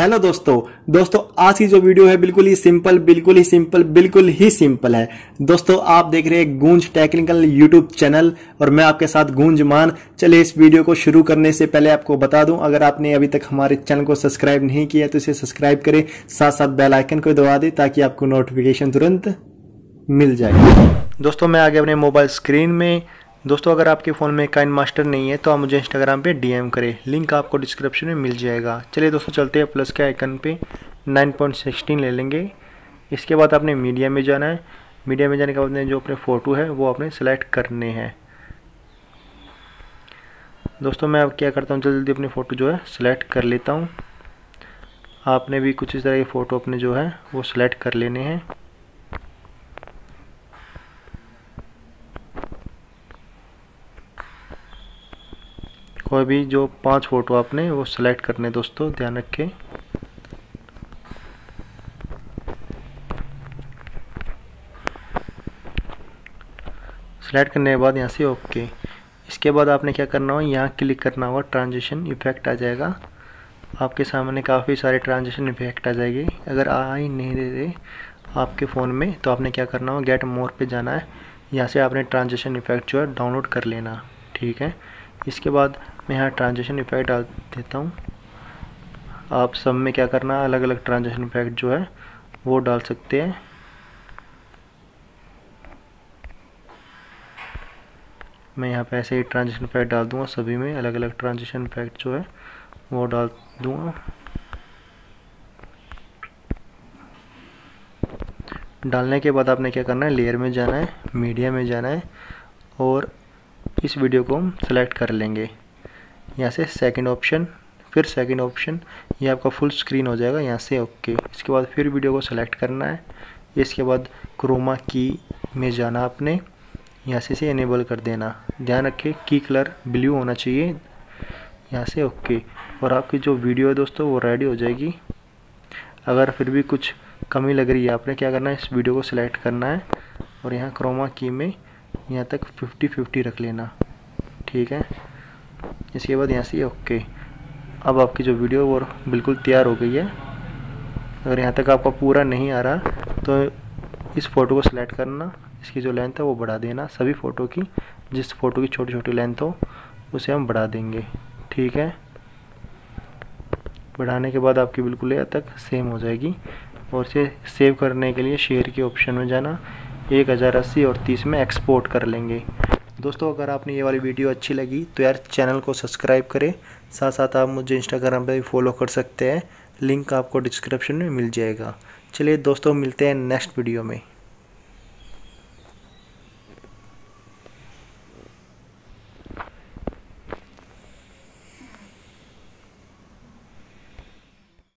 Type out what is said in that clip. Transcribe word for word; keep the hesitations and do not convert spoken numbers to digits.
Hello दोस्तों दोस्तों आज की जो वीडियो है बिल्कुल ही सिंपल बिल्कुल ही सिंपल बिल्कुल ही सिंपल है। दोस्तों आप देख रहे हैं गूंज टेक्निकल यूट्यूब चैनल और मैं आपके साथ गूंज मान। चलिए इस वीडियो को शुरू करने से पहले आपको बता दूं, अगर आपने अभी तक हमारे चैनल को सब्सक्राइब नहीं किया तो इसे सब्सक्राइब करें, साथ साथ बेल आइकन को दबा दें ताकि आपको नोटिफिकेशन तुरंत मिल जाए। दोस्तों मैं आगे अपने मोबाइल स्क्रीन में। दोस्तों अगर आपके फ़ोन में काइन मास्टर नहीं है तो आप मुझे इंस्टाग्राम पे डीएम करें, लिंक आपको डिस्क्रिप्शन में मिल जाएगा। चलिए दोस्तों चलते हैं प्लस के आइकन पे, नाइन पॉइंट सिक्सटीन ले लेंगे। इसके बाद आपने मीडिया में जाना है। मीडिया में जाने के बाद अपने जो अपने फ़ोटो है वो आपने सेलेक्ट करने हैं। दोस्तों मैं अब क्या करता हूँ, जल्दी जल्दी अपनी फ़ोटो जो है सेलेक्ट कर लेता हूँ। आपने भी कुछ इस तरह की फ़ोटो अपने जो है वो सिलेक्ट कर लेने हैं। कोई भी जो पांच फ़ोटो आपने वो सिलेक्ट करने, दोस्तों ध्यान रखें। सेलेक्ट करने के बाद यहाँ से ओके। इसके बाद आपने क्या करना हो, यहाँ क्लिक करना होगा, ट्रांजिशन इफेक्ट आ जाएगा। आपके सामने काफ़ी सारे ट्रांजिशन इफेक्ट आ जाएंगे। अगर आ ही नहीं दे रहे आपके फ़ोन में तो आपने क्या करना हो, गेट मोर पे जाना है। यहाँ से आपने ट्रांजिशन इफेक्ट जो है डाउनलोड कर लेना, ठीक है। इसके बाद मैं यहाँ ट्रांजिशन इफेक्ट डाल देता हूँ। आप सब में क्या करना, अलग अलग ट्रांजिशन इफेक्ट जो है वो डाल सकते हैं। मैं यहाँ पे ऐसे ही ट्रांजिशन इफेक्ट डाल दूँगा, सभी में अलग अलग ट्रांजिशन इफेक्ट जो है वो डाल दूँगा। डालने के बाद आपने क्या करना है, लेयर में जाना है, मीडिया में जाना है और इस वीडियो को हम सेलेक्ट कर लेंगे। यहाँ से सेकंड ऑप्शन, फिर सेकंड ऑप्शन, ये आपका फुल स्क्रीन हो जाएगा। यहाँ से ओके। इसके बाद फिर वीडियो को सेलेक्ट करना है। इसके बाद क्रोमा की में जाना आपने, यहाँ से इसे इनेबल कर देना। ध्यान रखें की कलर ब्लू होना चाहिए। यहाँ से ओके और आपकी जो वीडियो है दोस्तों वो रेडी हो जाएगी। अगर फिर भी कुछ कमी लग रही है, आपने क्या करना है, इस वीडियो को सिलेक्ट करना है और यहाँ क्रोमा की में यहाँ तक फिफ्टी फिफ्टी रख लेना, ठीक है। इसके बाद यहाँ से ओके। अब आपकी जो वीडियो वो बिल्कुल तैयार हो गई है। अगर यहाँ तक आपका पूरा नहीं आ रहा तो इस फ़ोटो को सिलेक्ट करना, इसकी जो लेंथ है वो बढ़ा देना। सभी फ़ोटो की जिस फ़ोटो की छोटी छोटी लेंथ हो उसे हम बढ़ा देंगे, ठीक है। बढ़ाने के बाद आपकी बिल्कुल यहाँ तक सेम हो जाएगी। और इसे सेव करने के लिए शेयर के ऑप्शन में जाना, एक हज़ार अस्सी और तीस में एक्सपोर्ट कर लेंगे। दोस्तों अगर आपने ये वाली वीडियो अच्छी लगी तो यार चैनल को सब्सक्राइब करें, साथ साथ आप मुझे इंस्टाग्राम पे भी फॉलो कर सकते हैं, लिंक आपको डिस्क्रिप्शन में मिल जाएगा। चलिए दोस्तों मिलते हैं नेक्स्ट वीडियो में।